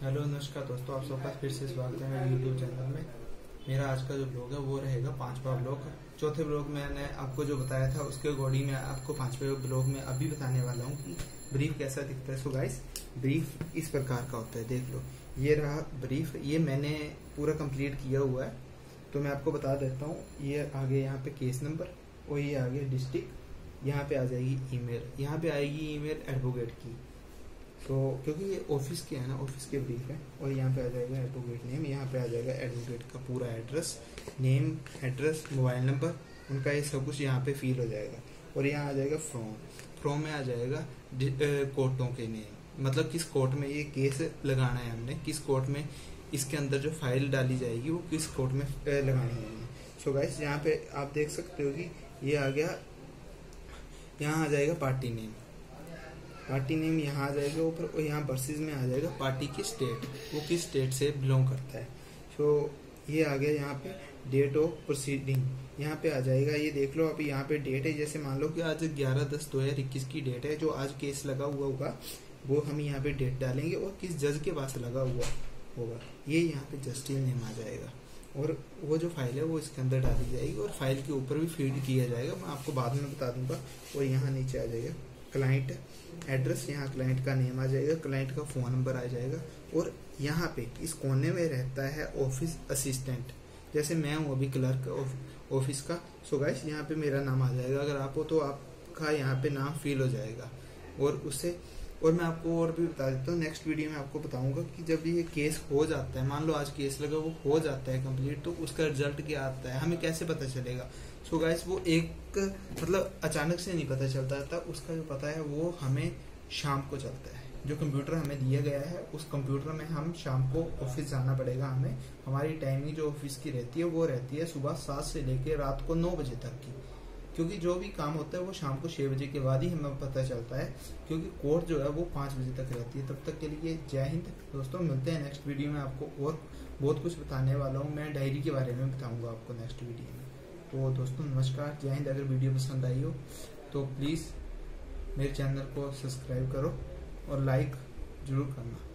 Hello नमस्कार दोस्तों, आप सबका फिर से स्वागत है मेरे यूट्यूब चैनल में। मेरा आज का जो ब्लॉग है वो रहेगा 5वां ब्लॉग। चौथे ब्लॉग मैंने आपको जो बताया था उसके अकॉर्डिंग मैं आपको 5वें ब्लॉग में अभी बताने वाला हूँ कि ब्रीफ कैसा दिखता है। सो गाइस, ब्रीफ इस प्रकार का होता है, देख लो। ये रहा ब्रीफ, ये मैंने पूरा कंप्लीट किया हुआ है। तो मैं आपको बता देता हूँ, ये आगे यहाँ पे केस नंबर और ये आगे डिस्ट्रिक्ट, यहाँ पे आ जाएगी ईमेल, यहाँ पे आएगी ईमेल एडवोकेट की। तो क्योंकि ये ऑफिस के है ना, ऑफिस के ब्रीफ है। और यहाँ पे आ जाएगा एडवोकेट नेम, यहाँ पे आ जाएगा एडवोकेट का पूरा address, name, address, mobile number, उनका ये सब कुछ यहाँ पे फिल हो जाएगा। और यहाँ आ जाएगा फ्रॉम में आ जाएगा कोर्टों के नेम, मतलब किस कोर्ट में ये केस लगाना है हमने, किस कोर्ट में इसके अंदर जो फाइल डाली जाएगी वो किस कोर्ट में लगानी है। सो गाइस, यहाँ पे आप देख सकते हो कि ये आ गया, यहाँ आ जाएगा पार्टी नेम, पार्टी नेम यहाँ आ जाएगा ऊपर। और यहाँ वर्सेस में आ जाएगा पार्टी की स्टेट, वो किस स्टेट से बिलोंग करता है। तो ये आ गया यहाँ पे डेट ऑफ प्रोसीडिंग, यहाँ पे आ जाएगा। ये देख लो, अभी यहाँ पे डेट है, जैसे मान लो कि आज 11/10/2021 की डेट है, जो आज केस लगा हुआ होगा वो हम यहाँ पे डेट डालेंगे और किस जज के पास लगा हुआ होगा ये यहाँ पे जस्टिस नेम आ जाएगा। और वो जो फाइल है वो इसके अंदर डाली जाएगी और फाइल के ऊपर भी फीड किया जाएगा, मैं आपको बाद में बता दूंगा। और यहाँ नीचे आ जाएगा क्लाइंट एड्रेस, यहाँ क्लाइंट का नेम आ जाएगा, क्लाइंट का फ़ोन नंबर आ जाएगा। और यहाँ पे इस कोने में रहता है ऑफिस असिस्टेंट, जैसे मैं हूँ अभी क्लर्क ऑफिस का। सो गाइस, यहाँ पे मेरा नाम आ जाएगा, अगर आप हो तो आपका यहाँ पे नाम फिल हो जाएगा। और उससे और मैं आपको और भी बता देता हूँ, नेक्स्ट वीडियो में आपको बताऊंगा कि जब ये केस हो जाता है, मान लो आज केस लगा, वो हो जाता है कंप्लीट, तो उसका रिजल्ट क्या आता है हमें कैसे पता चलेगा। सो गाइस, वो एक मतलब अचानक से नहीं पता चलता था, उसका जो पता है वो हमें शाम को चलता है। जो कंप्यूटर हमें दिया गया है उस कंप्यूटर में हम शाम को ऑफिस जाना पड़ेगा हमें। हमारी टाइमिंग जो ऑफिस की रहती है वो रहती है सुबह 7 से लेकर रात को 9 बजे तक की, क्योंकि जो भी काम होता है वो शाम को 6 बजे के बाद ही हमें पता चलता है, क्योंकि कोर्ट जो है वो 5 बजे तक रहती है। तब तक के लिए जय हिंद दोस्तों, मिलते हैं नेक्स्ट वीडियो में। आपको और बहुत कुछ बताने वाला हूँ, मैं डायरी के बारे में बताऊंगा आपको नेक्स्ट वीडियो में। तो दोस्तों नमस्कार, जय हिंद। अगर वीडियो पसंद आई हो तो प्लीज़ मेरे चैनल को सब्सक्राइब करो और लाइक जरूर करना।